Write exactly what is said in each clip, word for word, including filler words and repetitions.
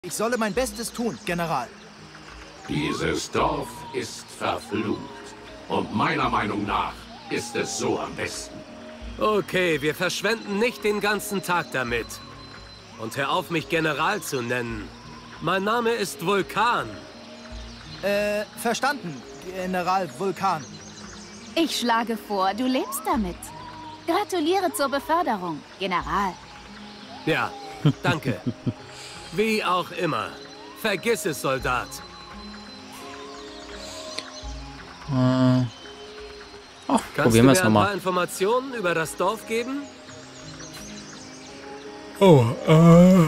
Ich solle mein Bestes tun, General. Dieses Dorf ist verflucht. Und meiner Meinung nach ist es so am besten. Okay, wir verschwenden nicht den ganzen Tag damit. Und hör auf, mich General zu nennen. Mein Name ist Vulkan. Äh, verstanden, General Vulkan. Ich schlage vor, du lebst damit. Gratuliere zur Beförderung, General. Ja, danke. Wie auch immer. Vergiss es, Soldat. Äh. Ach, Kannst probieren wir du es mir ein paar nochmal. Informationen über das Dorf geben? Oh, äh.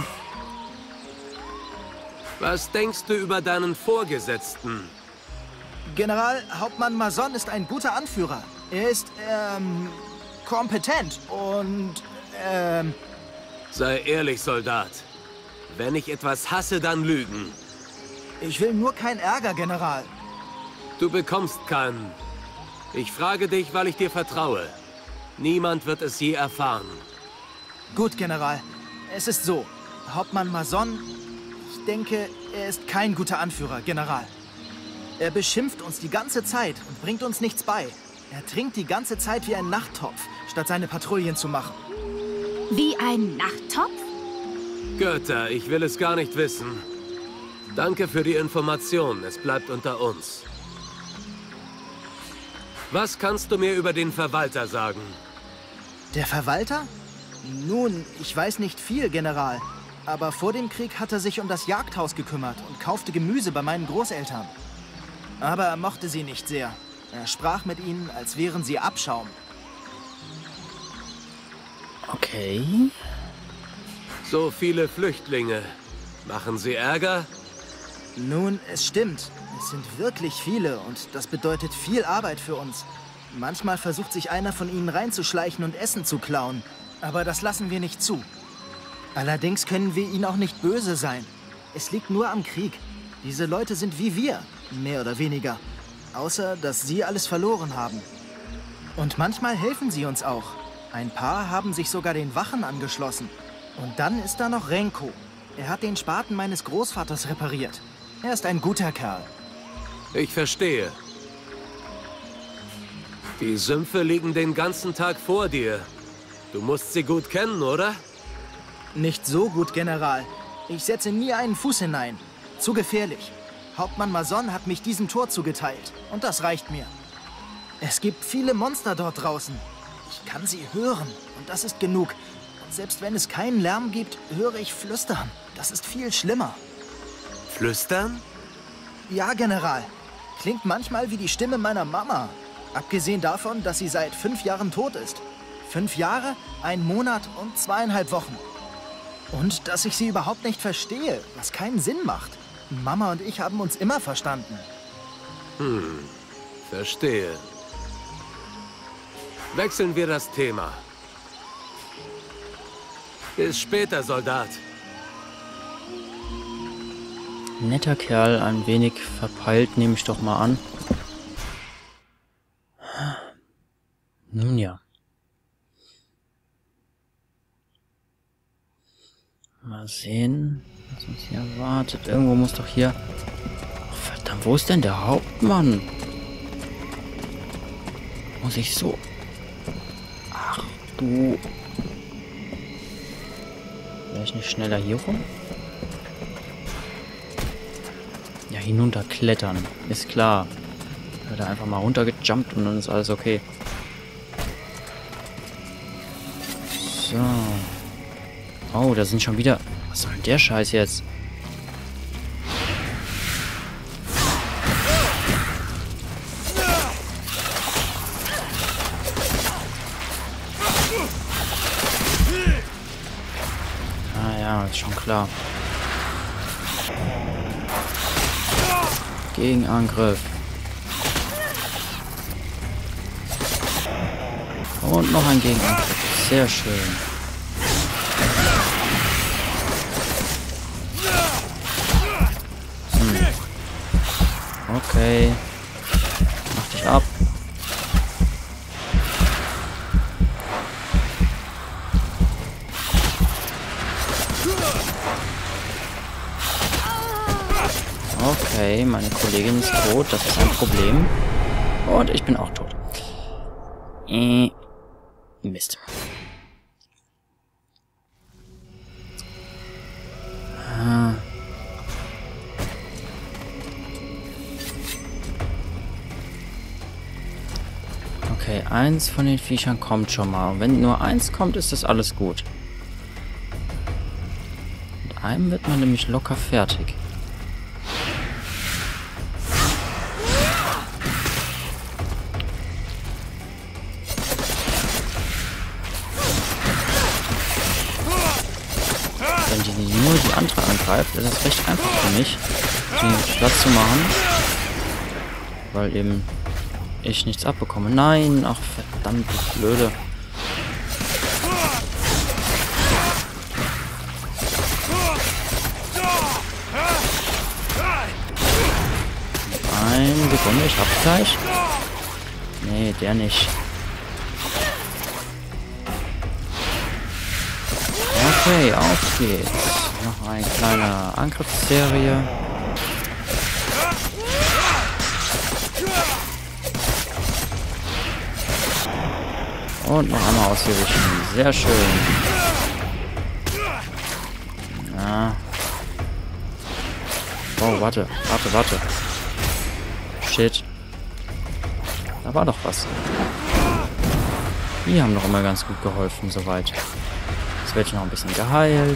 Was denkst du über deinen Vorgesetzten? General Hauptmann Mason ist ein guter Anführer. Er ist, ähm, kompetent und, ähm... Sei ehrlich, Soldat. Wenn ich etwas hasse, dann Lügen. Ich will nur keinen Ärger, General. Du bekommst keinen. Ich frage dich, weil ich dir vertraue. Niemand wird es je erfahren. Gut, General. Es ist so. Hauptmann Mason, ich denke, er ist kein guter Anführer, General. Er beschimpft uns die ganze Zeit und bringt uns nichts bei. Er trinkt die ganze Zeit wie ein Nachttopf, statt seine Patrouillen zu machen. Wie ein Nachttopf? Götter, ich will es gar nicht wissen. Danke für die Information. Es bleibt unter uns. Was kannst du mir über den Verwalter sagen? Der Verwalter? Nun, ich weiß nicht viel, General. Aber vor dem Krieg hat er sich um das Jagdhaus gekümmert und kaufte Gemüse bei meinen Großeltern. Aber er mochte sie nicht sehr. Er sprach mit ihnen, als wären sie Abschaum. Okay. So viele Flüchtlinge. Machen sie Ärger? Nun, es stimmt. Es sind wirklich viele und das bedeutet viel Arbeit für uns. Manchmal versucht sich einer von ihnen reinzuschleichen und Essen zu klauen. Aber das lassen wir nicht zu. Allerdings können wir ihnen auch nicht böse sein. Es liegt nur am Krieg. Diese Leute sind wie wir, mehr oder weniger. Außer, dass sie alles verloren haben. Und manchmal helfen sie uns auch. Ein paar haben sich sogar den Wachen angeschlossen. Und dann ist da noch Renko. Er hat den Spaten meines Großvaters repariert. Er ist ein guter Kerl. Ich verstehe. Die Sümpfe liegen den ganzen Tag vor dir. Du musst sie gut kennen, oder? Nicht so gut, General. Ich setze nie einen Fuß hinein. Zu gefährlich. Hauptmann Mason hat mich diesem Tor zugeteilt. Und das reicht mir. Es gibt viele Monster dort draußen. Ich kann sie hören. Und das ist genug. Und selbst wenn es keinen Lärm gibt, höre ich Flüstern. Das ist viel schlimmer. Flüstern? Ja, General. Klingt manchmal wie die Stimme meiner Mama. Abgesehen davon, dass sie seit fünf Jahren tot ist. Fünf Jahre, ein Monat und zweieinhalb Wochen. Und dass ich sie überhaupt nicht verstehe, was keinen Sinn macht. Mama und ich haben uns immer verstanden. Hm, verstehe. Wechseln wir das Thema. Bis später, Soldat. Netter Kerl, ein wenig verpeilt, nehme ich doch mal an. Nun ja. Mal sehen, was uns hier erwartet. Irgendwo muss doch hier... Ach, verdammt, wo ist denn der Hauptmann? Muss ich so... Ach du... Wäre ich nicht schneller hier rum? Ja, hinunterklettern. Ist klar. Wird er einfach mal runtergejumpt und dann ist alles okay. So. Oh, da sind schon wieder... Was soll denn der Scheiß jetzt? Ah ja, ist schon klar. Gegenangriff. Und noch ein Gegenangriff. Sehr schön. Hm. Okay. Mach dich ab. Okay, meine Kollegin ist tot. Das ist ein Problem. Und ich bin auch tot. Äh, Mist. Ah. Okay, eins von den Viechern kommt schon mal. Und wenn nur eins kommt, ist das alles gut. Mit einem wird man nämlich locker fertig. Wenn die nur die andere angreift, ist es recht einfach für mich, die Platz zu machen. Weil eben ich nichts abbekomme. Nein, ach verdammt, blöde. Eine Sekunde, ich hab's gleich. Nee, der nicht. Okay, auf geht's. Noch eine kleine Angriffsserie. Und noch einmal ausgewichen. Sehr schön. Ja. Oh, warte. Warte, warte. Shit. Da war doch was. Die haben doch immer ganz gut geholfen, soweit. Jetzt werde ich noch ein bisschen geheilt.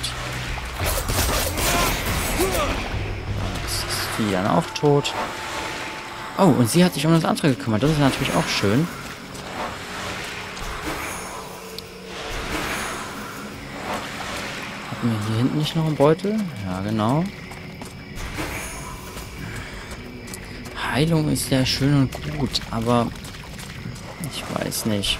Jetzt ist die dann auch tot. Oh, und sie hat sich um das andere gekümmert. Das ist natürlich auch schön. Hatten wir hier hinten nicht noch einen Beutel? Ja, genau. Heilung ist ja schön und gut, aber ich weiß nicht.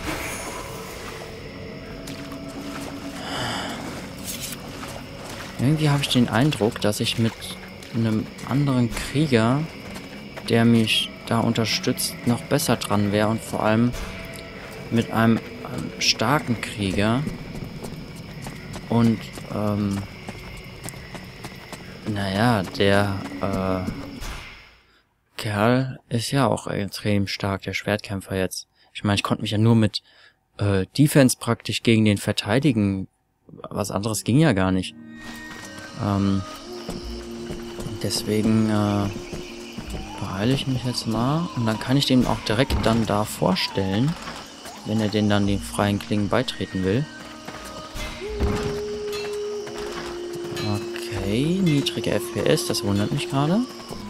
Irgendwie habe ich den Eindruck, dass ich mit einem anderen Krieger, der mich da unterstützt, noch besser dran wäre und vor allem mit einem, einem starken Krieger und ähm, naja, der äh, Kerl ist ja auch extrem stark, der Schwertkämpfer jetzt. Ich meine, ich konnte mich ja nur mit äh, Defense praktisch gegen den verteidigen. Was anderes ging ja gar nicht. Ähm, deswegen äh, beeile ich mich jetzt mal. Und dann kann ich den auch direkt dann da vorstellen, wenn er den dann den freien Klingen beitreten will. Okay, niedrige F P S, das wundert mich gerade.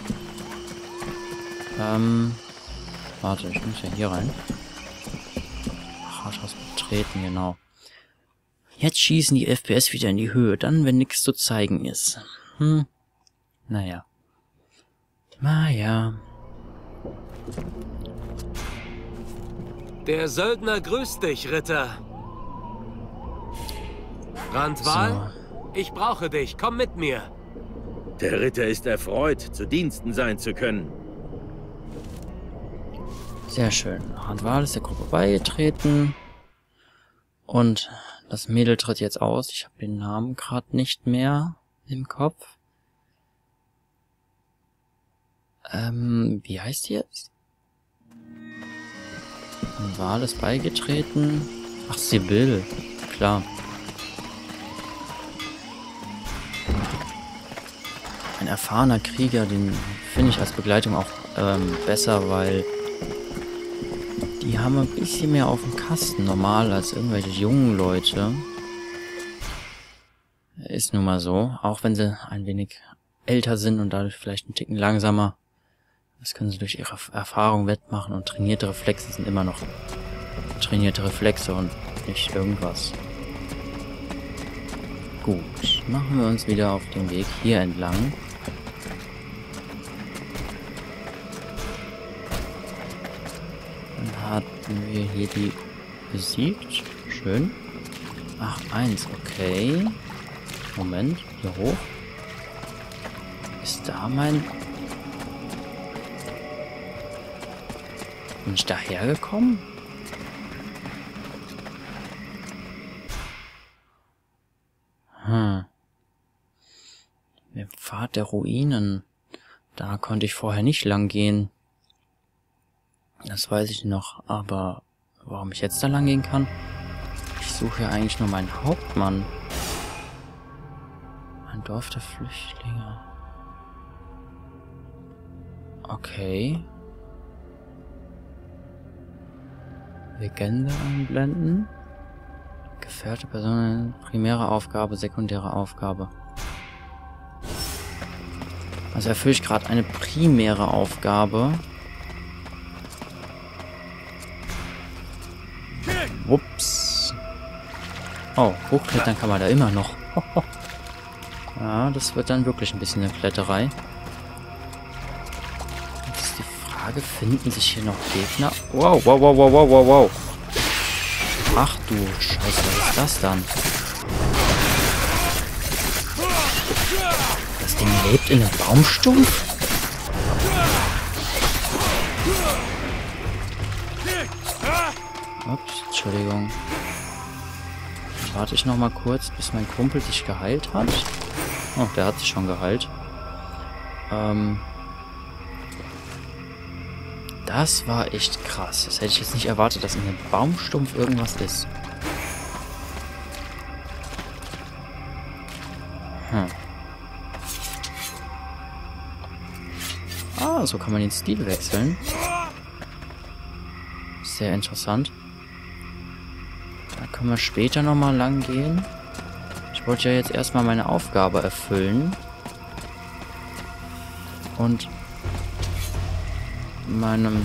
Ähm, warte, ich muss ja hier rein. Rathaus betreten, genau. Jetzt schießen die F P S wieder in die Höhe, dann, wenn nichts zu zeigen ist. Hm, naja. Naja. Der Söldner grüßt dich, Ritter. Randval, So. ich brauche dich, komm mit mir. Der Ritter ist erfreut, zu Diensten sein zu können. Sehr schön. Randval ist der Gruppe beigetreten. Und das Mädel tritt jetzt aus. Ich habe den Namen gerade nicht mehr im Kopf. Ähm, wie heißt die jetzt? Randval ist beigetreten. Ach, Sibyl. Klar. Ein erfahrener Krieger, den finde ich als Begleitung auch ähm, besser, weil die haben ein bisschen mehr auf dem Kasten normal als irgendwelche jungen Leute. Ist nun mal so. Auch wenn sie ein wenig älter sind und dadurch vielleicht einen Ticken langsamer. Das können sie durch ihre Erfahrung wettmachen und trainierte Reflexe sind immer noch trainierte Reflexe und nicht irgendwas. Gut, machen wir uns wieder auf den Weg hier entlang. Dann hatten wir hier die besiegt. Schön. Ach, eins, okay. Moment, hier hoch. Ist da mein... Bin ich da hergekommen? Hm. Der Pfad der Ruinen. Da konnte ich vorher nicht lang gehen. Das weiß ich noch, aber warum ich jetzt da lang gehen kann? Ich suche ja eigentlich nur meinen Hauptmann. Ein Dorf der Flüchtlinge. Okay. Legende einblenden. Gefährte Personen, primäre Aufgabe, sekundäre Aufgabe. Also erfülle ich gerade eine primäre Aufgabe. Ups. Oh, hochklettern kann man da immer noch. Ja, das wird dann wirklich ein bisschen eine Kletterei. Jetzt ist die Frage, finden sich hier noch Gegner? Wow, wow, wow, wow, wow, wow, wow. Ach du Scheiße, was ist das dann? Das Ding lebt in einem Baumstumpf? Ups, Entschuldigung. Warte ich noch mal kurz, bis mein Kumpel sich geheilt hat. Oh, der hat sich schon geheilt. Ähm... Das war echt krass. Das hätte ich jetzt nicht erwartet, dass in einem Baumstumpf irgendwas ist. Hm. Ah, so kann man den Stil wechseln. Sehr interessant. Da können wir später nochmal lang gehen. Ich wollte ja jetzt erstmal meine Aufgabe erfüllen. Und meinem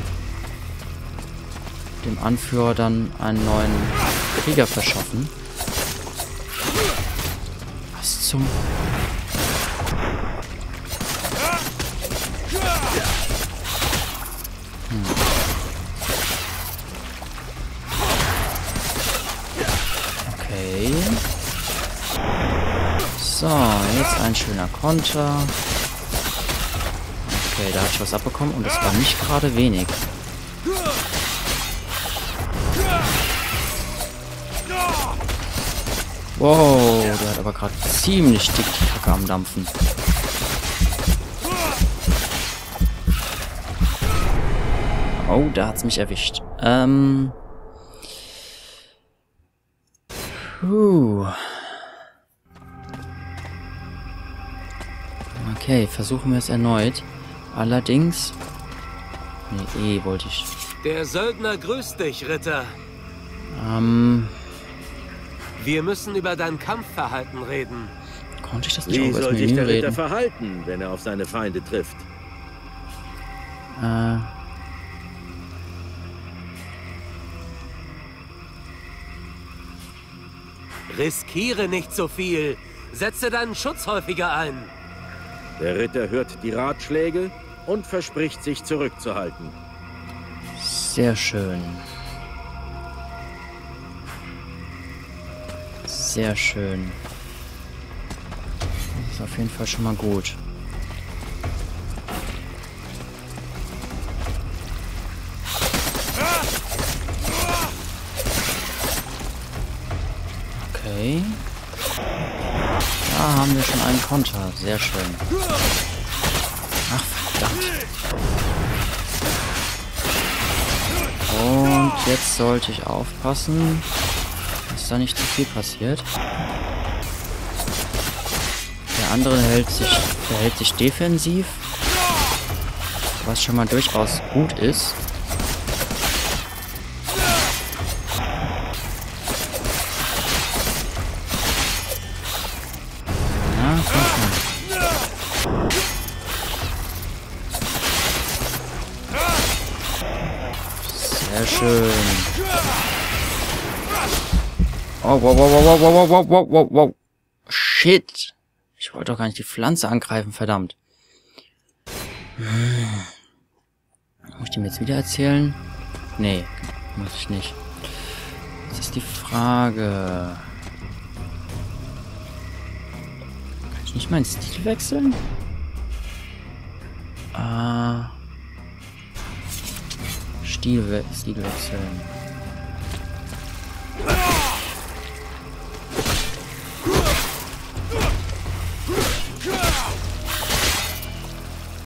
dem Anführer dann einen neuen Krieger verschaffen. Was zum... Hm. Okay. So, jetzt ein schöner Konter. Okay, da habe ich was abbekommen und es war nicht gerade wenig. Wow, der hat aber gerade ziemlich dick die Kacke am Dampfen. Oh, da hat's mich erwischt. Ähm. Puh. Okay, versuchen wir es erneut. Allerdings... Nee, eh wollte ich... Der Söldner grüßt dich, Ritter. Ähm... Wir müssen über dein Kampfverhalten reden. Konnte ich das nicht Wie auch über das soll sich Menü der Ritter reden? verhalten, wenn er auf seine Feinde trifft? Äh... Riskiere nicht so viel. Setze deinen Schutz häufiger ein. Der Ritter hört die Ratschläge und verspricht, sich zurückzuhalten. Sehr schön. Sehr schön. Das ist auf jeden Fall schon mal gut. Okay. Da haben wir schon einen Konter. Sehr schön. Ach, verdammt. Und jetzt sollte ich aufpassen, dass da nicht zu viel passiert. Der andere hält sich, verhält sich defensiv, was schon mal durchaus gut ist. Ja, komm schon. Sehr schön. Oh, wow, wow, wow, wow, wow, wow, wow, wow. Shit. Ich wollte doch gar nicht die Pflanze angreifen, verdammt. Hm. Muss ich dem jetzt wieder erzählen? Nee, muss ich nicht. Das ist die Frage. Kann ich nicht meinen Stil wechseln? Ah. Stil, we Stil wechseln.